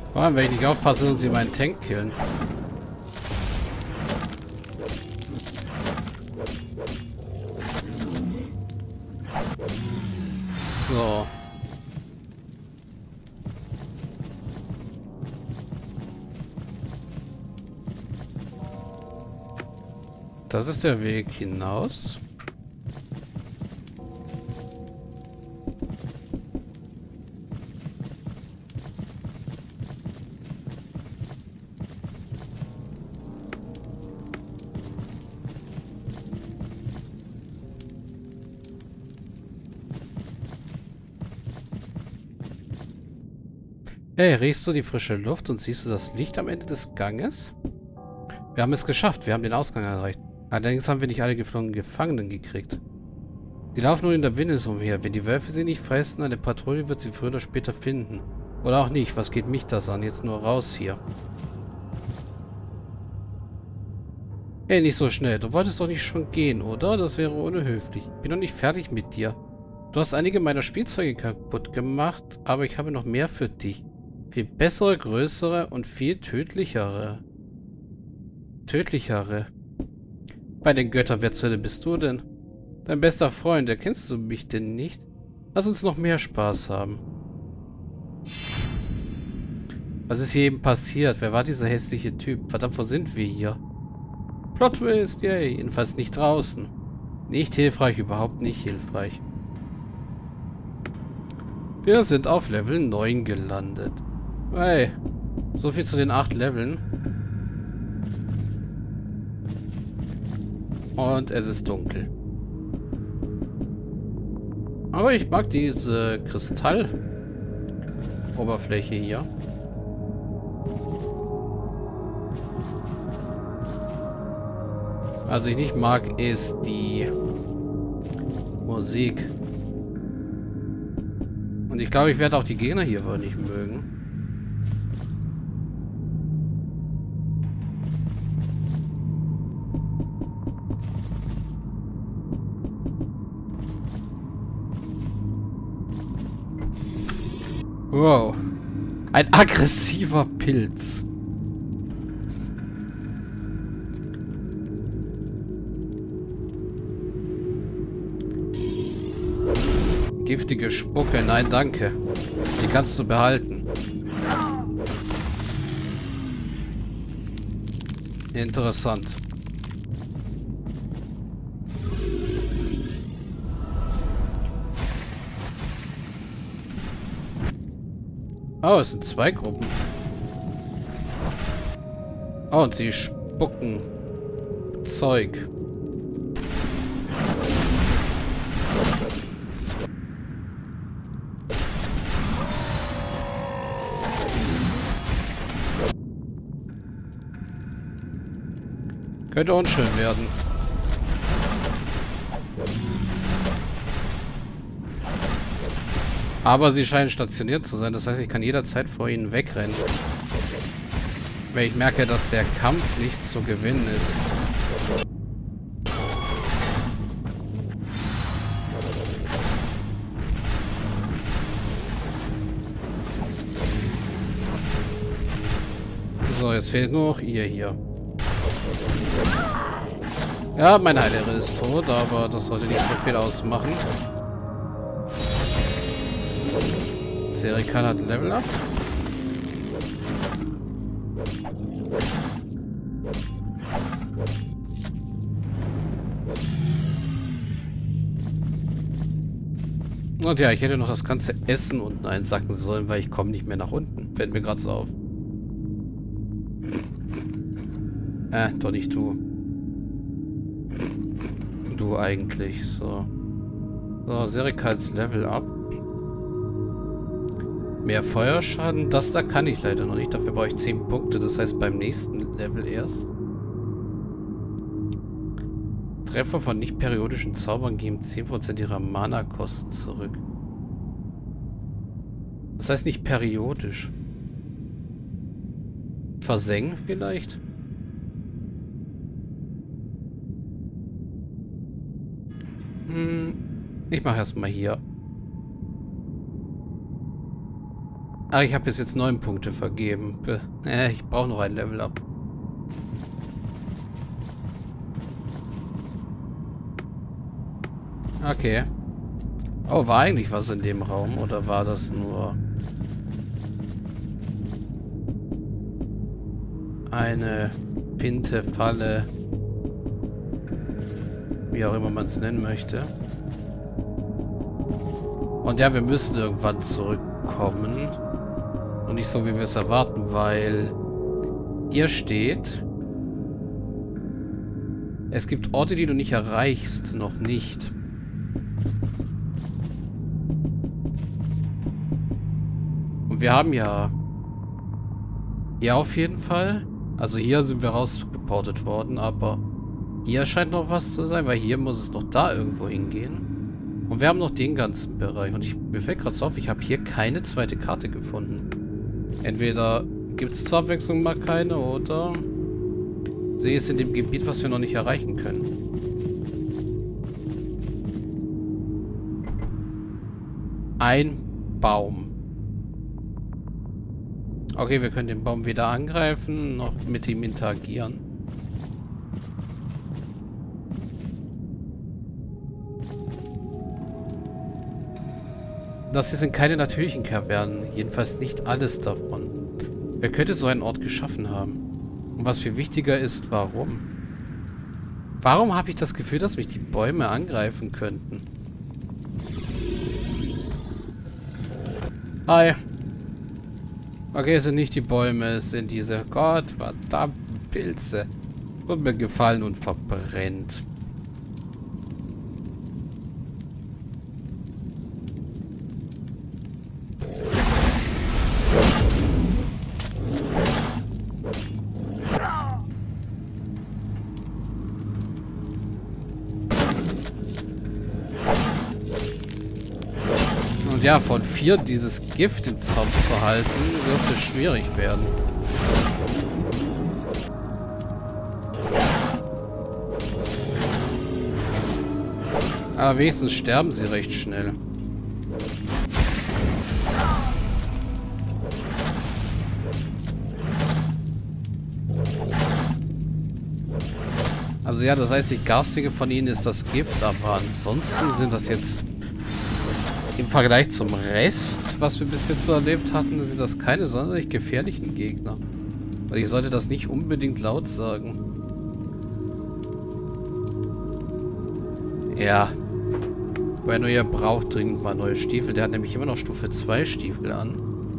Vor allem, wenn ich nicht aufpasse und sie meinen Tank killen. So. Das ist der Weg hinaus. Hey, riechst du die frische Luft und siehst du das Licht am Ende des Ganges? Wir haben es geschafft. Wir haben den Ausgang erreicht. Allerdings haben wir nicht alle geflohenen Gefangenen gekriegt. Sie laufen nur in der Wildnis umher. Wenn die Wölfe sie nicht fressen, eine Patrouille wird sie früher oder später finden. Oder auch nicht. Was geht mich das an? Jetzt nur raus hier. Hey, nicht so schnell. Du wolltest doch nicht schon gehen, oder? Das wäre unhöflich. Ich bin noch nicht fertig mit dir. Du hast einige meiner Spielzeuge kaputt gemacht, aber ich habe noch mehr für dich. Viel bessere, größere und viel tödlichere. Bei den Göttern, wer zur Hölle bist du denn? Dein bester Freund, erkennst du mich denn nicht? Lass uns noch mehr Spaß haben. Was ist hier eben passiert? Wer war dieser hässliche Typ? Verdammt, wo sind wir hier? Plot Twist, yay. Jedenfalls nicht draußen. Nicht hilfreich, überhaupt nicht hilfreich. Wir sind auf Level 9 gelandet. Hey, so viel zu den 8 Leveln. Und es ist dunkel. Aber ich mag diese Kristalloberfläche hier. Was ich nicht mag, ist die Musik. Und ich glaube, ich werde auch die Gegner hier wohl nicht mögen. Wow. Ein aggressiver Pilz. Giftige Spucke. Nein, danke. Die kannst du behalten. Interessant. Oh, es sind 2 Gruppen. Oh, und sie spucken Zeug. Könnte unschön werden. Aber sie scheinen stationiert zu sein. Das heißt, ich kann jederzeit vor ihnen wegrennen. Weil ich merke, dass der Kampf nicht zu gewinnen ist. So, jetzt fehlt nur noch ihr hier. Ja, mein Heiler ist tot, aber das sollte nicht so viel ausmachen. Serikan hat ein Level up. Und ja, ich hätte noch das ganze Essen unten einsacken sollen, weil ich komme nicht mehr nach unten. Fällt mir gerade so auf. Doch nicht du. Du eigentlich, so. So, Serikals Level up. Mehr Feuerschaden, das da kann ich leider noch nicht. Dafür brauche ich 10 Punkte, das heißt beim nächsten Level erst. Treffer von nicht periodischen Zaubern geben 10% ihrer Mana-Kosten zurück. Das heißt nicht periodisch. Versengen vielleicht? Ich mache erstmal hier. Ah, ich habe bis jetzt 9 Punkte vergeben. Ich brauche noch ein Level up. Okay. Oh, war eigentlich was in dem Raum oder war das nur eine Pinte, Falle, wie auch immer man es nennen möchte. Und ja, wir müssen irgendwann zurückkommen. Und nicht so, wie wir es erwarten, weil hier steht, es gibt Orte, die du nicht erreichst, noch nicht. Und wir haben ja hier auf jeden Fall, also hier sind wir rausgeportet worden, aber hier scheint noch was zu sein, weil hier muss es noch da irgendwo hingehen. Und wir haben noch den ganzen Bereich. Und mir fällt gerade so auf, ich habe hier keine zweite Karte gefunden. Entweder gibt es zur Abwechslung mal keine, oder sie ist in dem Gebiet, was wir noch nicht erreichen können. Ein Baum. Okay, wir können den Baum wieder angreifen, noch mit ihm interagieren. Das hier sind keine natürlichen Kavernen. Jedenfalls nicht alles davon. Wer könnte so einen Ort geschaffen haben? Und was viel wichtiger ist, warum? Warum habe ich das Gefühl, dass mich die Bäume angreifen könnten? Hi. Okay, es sind nicht die Bäume, es sind diese gottverdammten Pilze. Und mir gefallen und verbrennt. Und ja, von 4 dieses Gift im Zaum zu halten, dürfte schwierig werden. Aber wenigstens sterben sie recht schnell. Also ja, das einzig Garstige von ihnen ist das Gift, aber ansonsten sind das jetzt im Vergleich zum Rest, was wir bis jetzt so erlebt hatten, sind das keine sonderlich gefährlichen Gegner. Und ich sollte das nicht unbedingt laut sagen. Ja. Bueno, ihr braucht dringend mal neue Stiefel. Der hat nämlich immer noch Stufe 2 Stiefel an.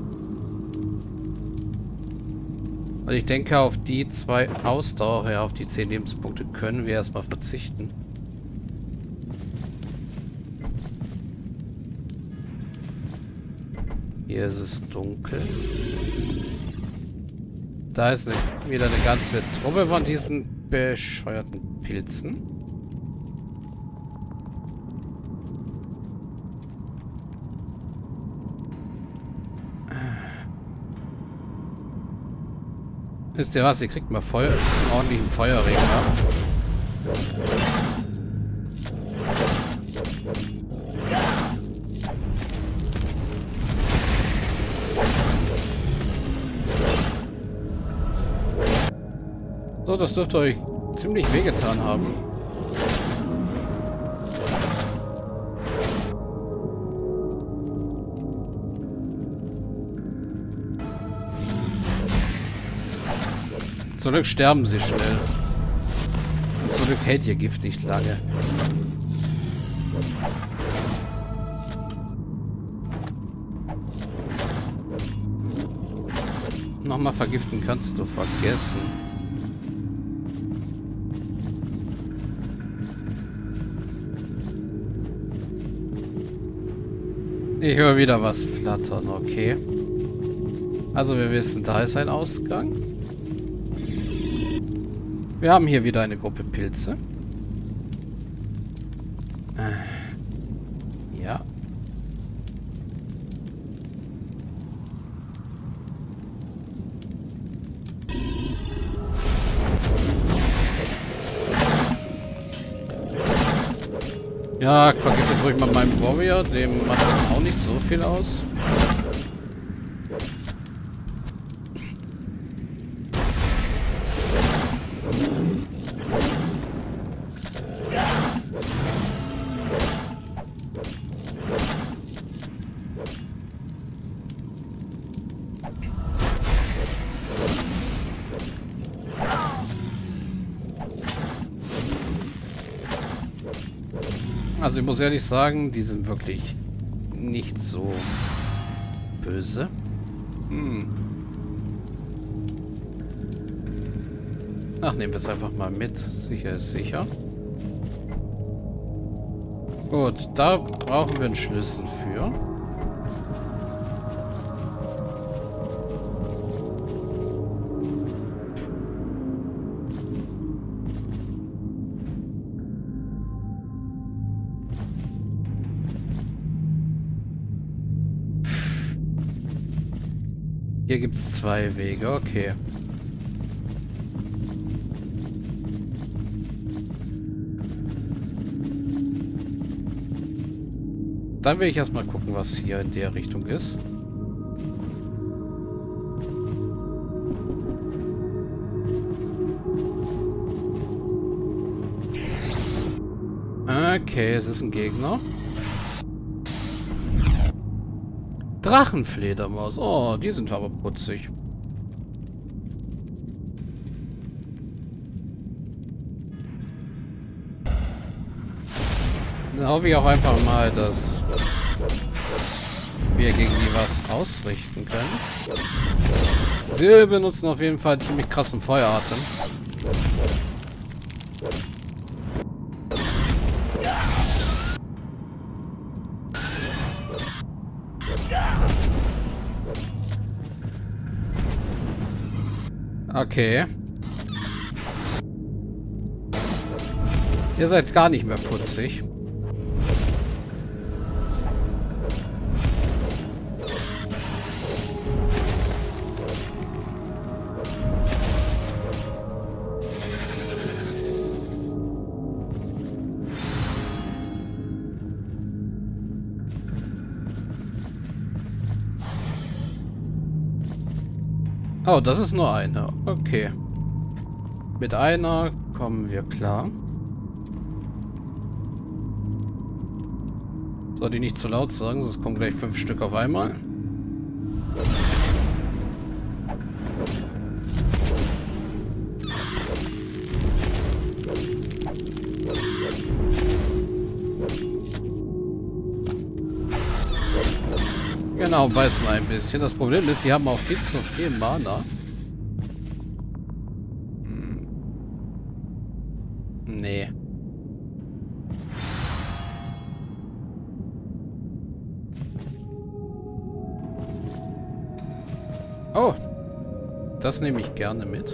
Und ich denke, auf die 2 Ausdauer, ja, auf die 10 Lebenspunkte können wir erstmal verzichten. Hier ist es dunkel. Da ist wieder eine ganze Truppe von diesen bescheuerten Pilzen. Wisst ihr was? Ihr kriegt mal einen ordentlichen Feuerregen ab. So, das dürfte euch ziemlich wehgetan haben. Zum Glück sterben sie schnell. Und zum Glück hält ihr Gift nicht lange. Nochmal vergiften kannst du vergessen. Ich höre wieder was flattern, okay. Also wir wissen, da ist ein Ausgang. Wir haben hier wieder eine Gruppe Pilze. Ja. Ja, vergiftet ruhig mal meinen Warrior. Dem macht das auch nicht so viel aus. Also ich muss ehrlich sagen, die sind wirklich nicht so böse. Ach, nehmen wir es einfach mal mit. Sicher ist sicher. Gut, da brauchen wir einen Schlüssel für. Hier gibt es 2 Wege, okay. Dann will ich erstmal gucken, was hier in der Richtung ist. Okay, es ist ein Gegner. Drachenfledermaus. Oh, die sind aber putzig. Dann hoffe ich auch einfach mal, dass wir gegen die was ausrichten können. Sie benutzen auf jeden Fall ziemlich krassen Feueratem. Okay. Ihr seid gar nicht mehr putzig. Oh, das ist nur eine. Okay. Mit einer kommen wir klar. Soll die nicht zu laut sagen, sonst kommen gleich 5 Stück auf einmal. Genau, beiß mal ein bisschen. Das Problem ist, sie haben auch viel zu viel Mana. Nee. Oh. Das nehme ich gerne mit.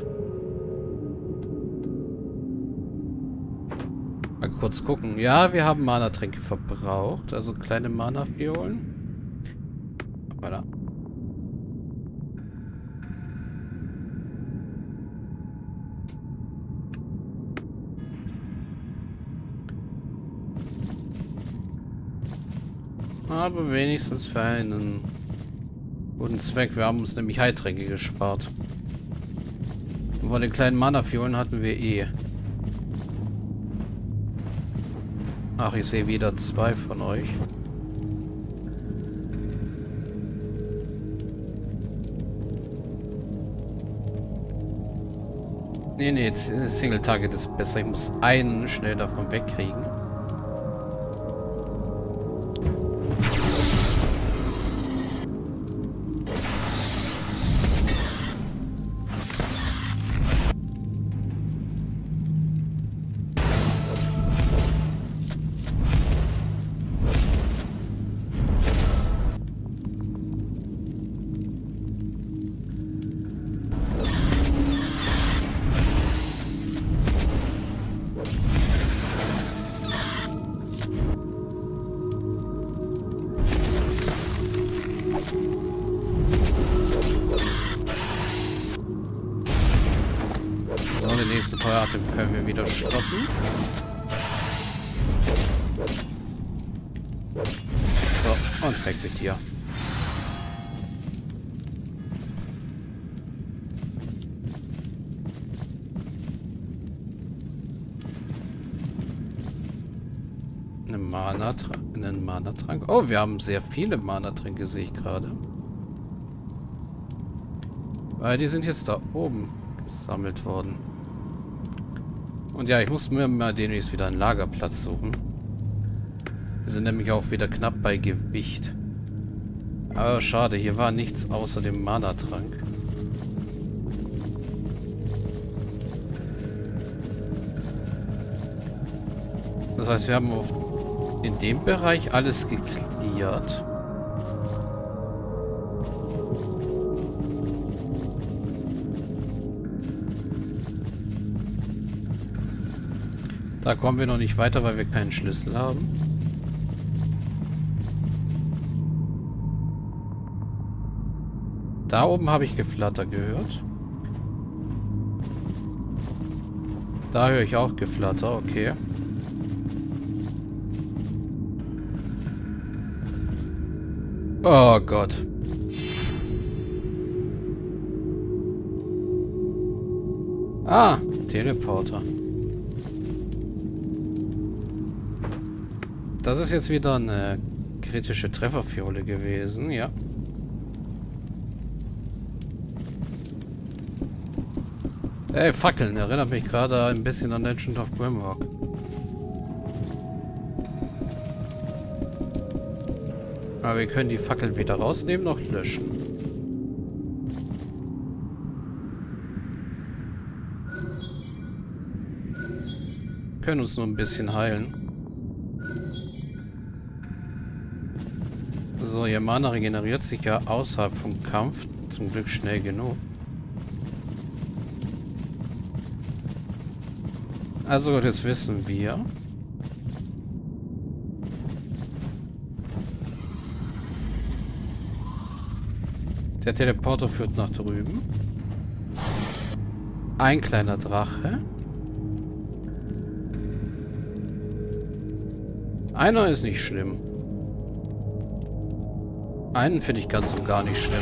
Mal kurz gucken. Ja, wir haben Mana-Tränke verbraucht. Also kleine Mana-Fiolen. Voilà. Aber wenigstens für einen guten Zweck. Wir haben uns nämlich Heiltränke gespart. Und bei den kleinen Mana-Fiolen hatten wir eh. Ach, ich sehe wieder 2 von euch. Nee, Single Target ist besser. Ich muss einen schnell davon wegkriegen. Den nächsten Feueratem können wir wieder stoppen. So, und weg mit dir. Einen Mana-Trank. Oh, wir haben sehr viele Mana-Tränke, sehe ich gerade. Weil die sind jetzt da oben gesammelt worden. Und ja, ich muss mir mal demnächst wieder einen Lagerplatz suchen. Wir sind nämlich auch wieder knapp bei Gewicht. Aber schade, hier war nichts außer dem Mana-Trank. Das heißt, wir haben in dem Bereich alles geklärt. Da kommen wir noch nicht weiter, weil wir keinen Schlüssel haben. Da oben habe ich Geflatter gehört. Da höre ich auch Geflatter, okay. Oh Gott. Ah, Teleporter. Das ist jetzt wieder eine kritische Trefferfiole gewesen, ja. Ey, Fackeln, erinnert mich gerade ein bisschen an Legend of Grimrock. Aber wir können die Fackeln weder rausnehmen noch löschen. Wir können uns nur ein bisschen heilen. So, ihr Mana regeneriert sich ja außerhalb vom Kampf. Zum Glück schnell genug. Also, das wissen wir. Der Teleporter führt nach drüben. Ein kleiner Drache. Einer ist nicht schlimm. Einen finde ich ganz und gar nicht schlimm.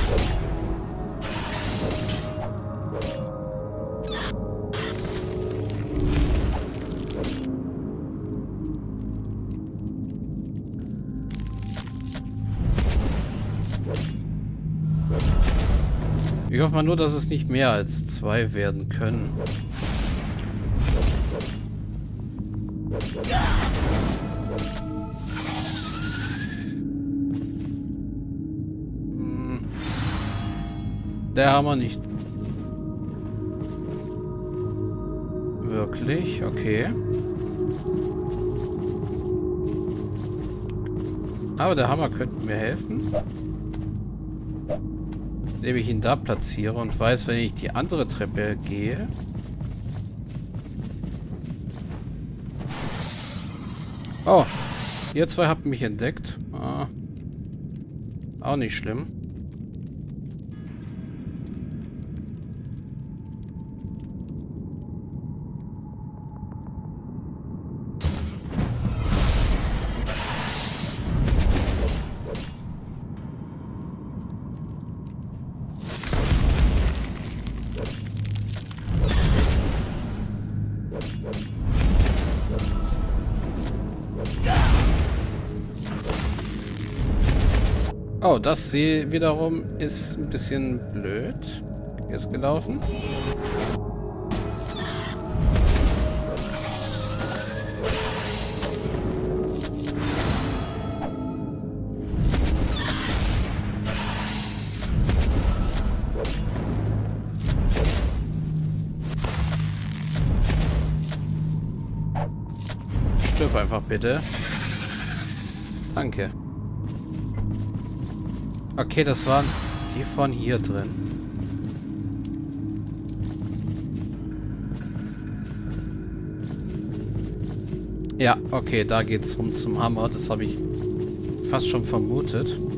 Ich hoffe mal nur, dass es nicht mehr als 2 werden können. Der haben wir nicht. Wirklich? Okay. Aber der Hammer könnte mir helfen. Indem ich ihn da platziere und weiß, wenn ich die andere Treppe gehe. Oh, ihr zwei habt mich entdeckt. Ah. Auch nicht schlimm. Oh, das hier wiederum ist ein bisschen blöd. Jetzt gelaufen. Stirb einfach bitte. Danke. Okay, das waren die von hier drin. Ja, okay, da geht's rum zum Hammer. Das habe ich fast schon vermutet.